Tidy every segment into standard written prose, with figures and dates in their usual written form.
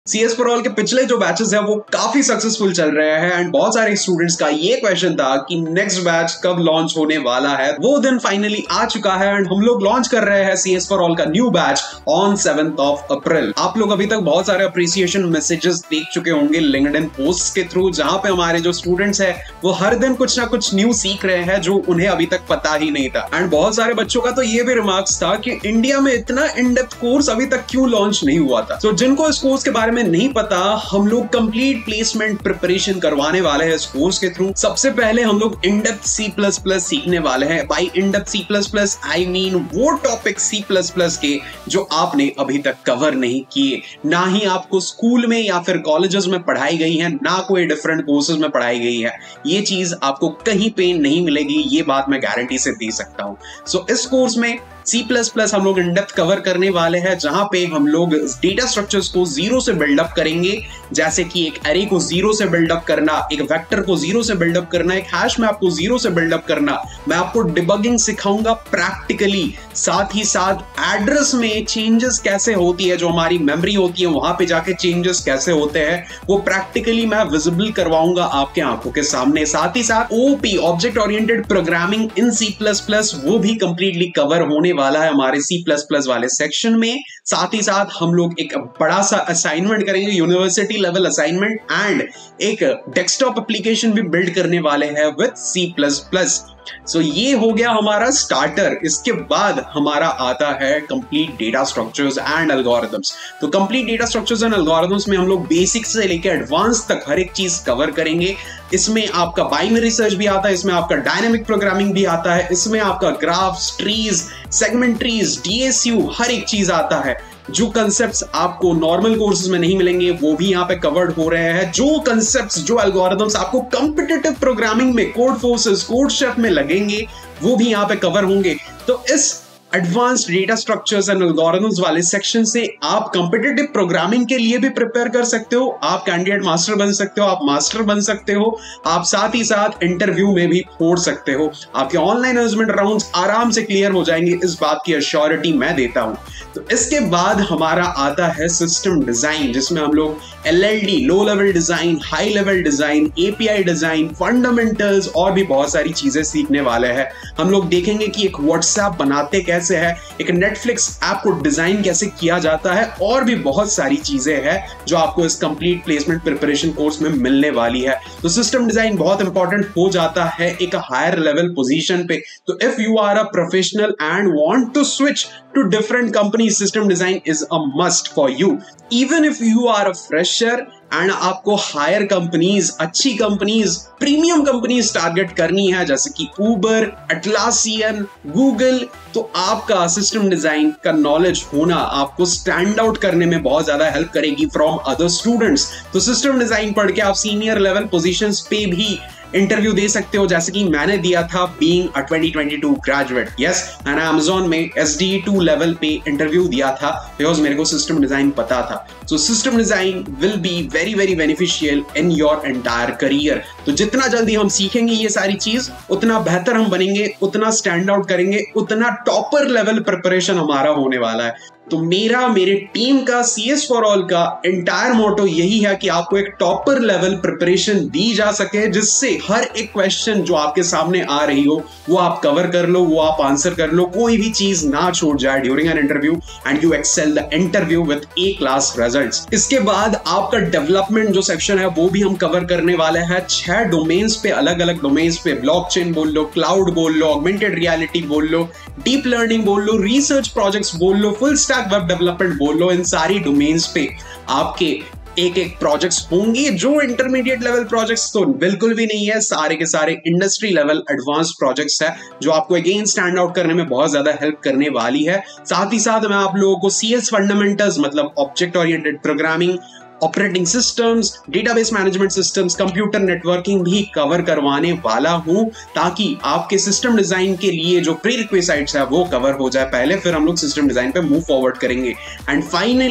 CS for all के पिछले जो बैचेस हैं वो काफी सक्सेसफुल चल रहे हैं एंड बहुत सारे स्टूडेंट्स का ये क्वेश्चन था कि नेक्स्ट बैच कब लॉन्च होने वाला है। वो दिन फाइनली आ चुका है एंड हम लोग लॉन्च कर रहे हैं CS फॉर ऑल का new batch on 7th of April। आप लोग अभी तक बहुत सारे अप्रिसिएशन मैसेजेस देख चुके होंगे लिंक्डइन पोस्ट के थ्रू, जहां पे हमारे जो स्टूडेंट्स हैं वो हर दिन कुछ ना कुछ न्यू सीख रहे हैं जो उन्हें अभी तक पता ही नहीं था। एंड बहुत सारे बच्चों का तो ये भी रिमार्क्स था कि इंडिया में इतना इन डेप्थ कोर्स अभी तक क्यों लॉन्च नहीं हुआ था। तो जिनको इस कोर्स के बारे में नहीं पता, हम लोग कंप्लीट प्लेसमेंट प्रिपरेशन करवाने वाले हैं इस कोर्स के थ्रू। सबसे पहले हम लोग इन डेप्थ C++ सीखने वाले हैं। By in depth C++ I mean वो टॉपिक C++ के जो आपने अभी तक कवर नहीं किए, ना ही आपको स्कूल में या फिर कॉलेजेस में पढ़ाई गई है, ना कोई डिफरेंट कोर्सेज में पढ़ाई गई है। ये चीज आपको कहीं पे नहीं मिलेगी, ये बात मैं गारंटी से दे सकता हूं। सो इस कोर्स में C++ हम लोग इन डेप्थ कवर करने वाले हैं, जहां पे हम लोग डेटा स्ट्रक्चर्स को जीरो से बिल्डअप करेंगे, जैसे कि एक एरे को जीरो से बिल्डअप करना, एक वेक्टर को जीरो से बिल्डअप करना, एक हैश मैप को जीरो से बिल्डअप करना। मैं आपको डिबगिंग सिखाऊंगा प्रैक्टिकली, साथ ही साथ एड्रेस में चेंजेस कैसे होती है, जो हमारी मेमोरी होती है वहां पे जाके चेंजेस कैसे होते हैं, वो प्रैक्टिकली मैं विजिबल करवाऊंगा आपके आंखों के सामने। साथ ही साथ OOP object oriented programming in C++ वो भी कंप्लीटली कवर होने वाला है हमारे C++ वाले सेक्शन में। साथ ही साथ हम लोग एक बड़ा सा असाइनमेंट करेंगे, यूनिवर्सिटी लेवल असाइनमेंट, एंड एक डेस्कटॉप एप्लीकेशन भी बिल्ड करने वाले हैं विद C++। सो ये हो गया हमारा स्टार्टर। इसके बाद हमारा आता है complete data structures and algorithms. तो complete data structures and algorithms में हम लोग बेसिक से लेकर एडवांस तक हर एक चीज कवर करेंगे। इसमें आपका बाइनरी सर्च भी आता है, इसमें आपका डायनेमिक प्रोग्रामिंग भी आता है, इसमें आपका graphs, trees, segment trees, DSU हर एक चीज आता है। जो कंसेप्ट्स आपको नॉर्मल कोर्सेज में नहीं मिलेंगे वो भी यहाँ पे कवर्ड हो रहे हैं। जो कंसेप्ट्स, जो एल्गोरिथम्स आपको कॉम्पिटिटिव प्रोग्रामिंग में, कोड फोर्सेस, कोड शेफ में लगेंगे, वो भी यहाँ पे कवर होंगे। तो इस advanced data structures and algorithms वाले सेक्शन से आप कॉम्पिटिटिव प्रोग्रामिंग के लिए भी प्रिपेयर कर सकते हो। आप कैंडिडेट मास्टर बन सकते हो, आप मास्टर बन सकते हो, आप साथ ही साथ इंटरव्यू में भी फोड़ सकते हो। आपके ऑनलाइन असेसमेंट राउंड्स आराम से क्लियर हो जाएंगे, इस बात की एश्योरिटी मैं देता हूं। तो इसके बाद हमारा आता है सिस्टम डिजाइन, जिसमें हम लोग LLD, low level design, high level design, API design, fundamentals और भी बहुत सारी चीजें सीखने वाले हैं। हम लोग देखेंगे कि एक व्हाट्सएप बनाते कैसे है, एक नेटफ्लिक्स ऐप को डिजाइन कैसे किया जाता है, और भी बहुत सारी चीजें हैं जो आपको इस कंप्लीट प्लेसमेंट प्रिपरेशन कोर्स में मिलने वाली है। तो सिस्टम डिजाइन बहुत इंपॉर्टेंट हो जाता है एक हायर लेवल पोजीशन पे। तो if you are a professional and want to switch to different companies, system design is a must for you. Even if you are a fresher and आपको higher companies, अच्छी companies, premium companies target करनी है, जैसे कि Uber, Atlassian, Google, तो आपका system design का knowledge होना आपको स्टैंड आउट करने में बहुत ज्यादा हेल्प करेगी फ्रॉम अदर स्टूडेंट्स। तो सिस्टम डिजाइन पढ़ के आप सीनियर लेवल पोजीशंस पे भी इंटरव्यू दे सकते हो, जैसे कि मैंने दिया था बीइंग अ 2022 ग्रेजुएट। यस, मैंने Amazon में SDE2 लेवल पे इंटरव्यू दिया था बिकॉज मेरे को सिस्टम डिजाइन पता था। So system design will be very very beneficial in your entire career. तो जितना जल्दी हम सीखेंगे ये सारी चीज, उतना बेहतर हम बनेंगे, उतना स्टैंड आउट करेंगे, उतना टॉपर लेवल प्रिपरेशन हमारा होने वाला है। तो मेरे टीम का CS फॉर ऑल का एंटायर मोटो यही है कि आपको एक टॉपर लेवल प्रिपरेशन दी जा सके, जिससे हर एक क्वेश्चन जो आपके सामने आ रही हो वो आप कवर कर लो, वो आप आंसर कर लो, कोई भी चीज ना छूट जाए during an interview, and you excel the interview with A class results. इसके बाद आपका डेवलपमेंट जो सेक्शन है वो भी हम कवर करने वाले हैं। 6 डोमेन्स पे, अलग अलग डोमेन्स पे, ब्लॉकचेन बोल लो, क्लाउड बोल लो, ऑगमेंटेड रियलिटी बोल लो, डीप लर्निंग बोल लो, रिसर्च प्रोजेक्ट्स बोल लो, फुल स्टैक वेब डेवलपमेंट बोल लो, इन सारी डोमेन्स पे आपके एक एक प्रोजेक्ट्स होंगे। जो इंटरमीडिएट लेवल प्रोजेक्ट्स तो बिल्कुल भी नहीं है, सारे के सारे इंडस्ट्री लेवल एडवांस प्रोजेक्ट्स है जो आपको अगेन स्टैंड आउट करने में बहुत ज्यादा हेल्प करने वाली है। साथ ही साथ मैं आप लोगों को CS फंडामेंटल्स, मतलब object oriented programming, operating systems, database management systems, computer networking भी कवर करवाने वाला हूं, ताकि आपके सिस्टम डिजाइन के लिए जो प्रीरिक्विजिट्स है वो कवर हो जाए पहले, फिर हम लोग सिस्टम डिजाइन पे मूव फॉरवर्ड करेंगे। एंड फाइनली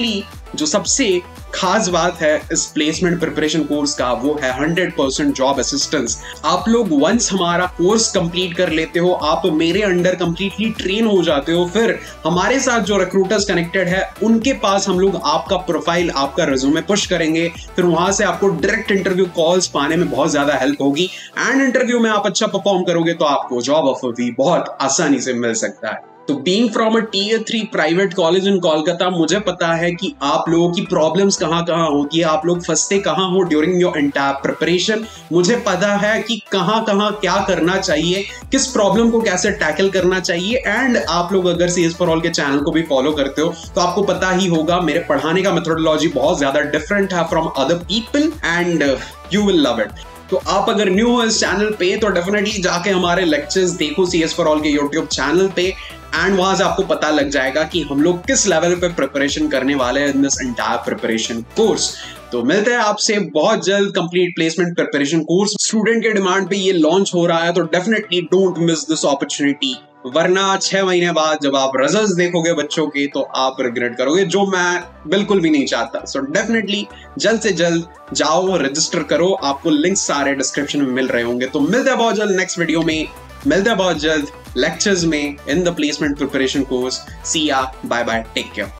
जो सबसे खास बात है इस प्लेसमेंट प्रिपरेशन कोर्स का वो है 100% जॉब असिस्टेंस। आप लोग वंस हमारा कोर्स कंप्लीट कर लेते हो, आप मेरे अंडर कंप्लीटली ट्रेन हो जाते हो, फिर हमारे साथ जो रिक्रूटर्स कनेक्टेड है उनके पास हम लोग आपका प्रोफाइल, आपका रिज्यूमे पुश करेंगे। फिर वहां से आपको डायरेक्ट इंटरव्यू कॉल्स पाने में बहुत ज्यादा हेल्प होगी एंड इंटरव्यू में आप अच्छा परफॉर्म करोगे तो आपको जॉब ऑफर भी बहुत आसानी से मिल सकता है। तो being from a Tier 3 private college in Kolkata, मुझे पता है कि आप लोगों की प्रॉब्लम्स कहाँ कहाँ होती है, आप लोग फंसते कहाँ हो ड्यूरिंग योर एंटायर प्रिपरेशन। मुझे पता है कि कहाँ कहाँ क्या करना चाहिए, किस प्रॉब्लम को कैसे टैकल करना चाहिए। एंड आप लोग अगर CS for All के चैनल को भी फॉलो करते हो तो आपको पता ही होगा मेरे पढ़ाने का मेथोडोलॉजी बहुत ज्यादा डिफरेंट है from other people and you will love it. तो आप अगर न्यू हो इस चैनल पे तो डेफिनेटली जाके हमारे लेक्चर्स देखो CS for All के यूट्यूब चैनल पे एंड वहां से आपको पता लग जाएगा कि हम लोग किस लेवल पे प्रिपरेशन करने वाले हैं in this entire preparation course. तो मिलते हैं आपसे बहुत जल्द complete placement preparation course. Student के डिमांड पे ये लॉन्च हो रहा है तो definitely don't miss this opportunity, वरना 6 महीने बाद जब आप रिजल्ट्स देखोगे बच्चों के तो आप रिग्रेट करोगे, जो मैं बिल्कुल भी नहीं चाहता। सो डेफिनेटली जल्द से जल्द जाओ, रजिस्टर करो, आपको लिंक सारे डिस्क्रिप्शन में मिल रहे होंगे। तो मिलते हैं बहुत जल्द नेक्स्ट वीडियो में, मिलते हैं बहुत जल्द लेक्चर्स में in the placement preparation course. See ya, bye bye, take care.